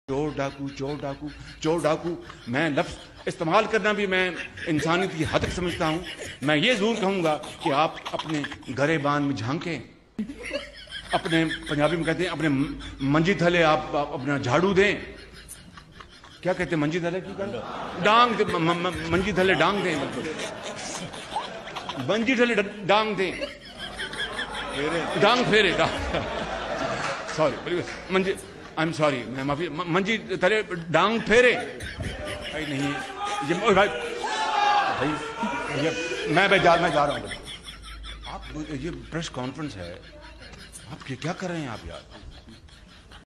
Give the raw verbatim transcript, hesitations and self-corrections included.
चोर डाकू चोर डाकू चोर डाकू मैं लफ्ज़ इस्तेमाल करना भी मैं इंसानियत की हद तक समझता हूँ। मैं ये ज़रूर कहूँगा कि आप अपने गरेबान में झांकें, अपने पंजाबी में कहते हैं अपने मंजी थले आप अपना झाड़ू दें। क्या कहते हैं मंजी थले की कर डांग दे, म, म, मंजी थले डांग दें, मंजी थले डांग दें, डांग फेरे sorry Manji I am sorry मैं माफी मंजी थले डांग फेरे भाई नहीं ये भाई भाई ये मैं मैं जा मैं जा रहा हूँ। आप ये प्रेस कॉन्फ्रेंस है, आप क्या कर रहे हैं आप यार?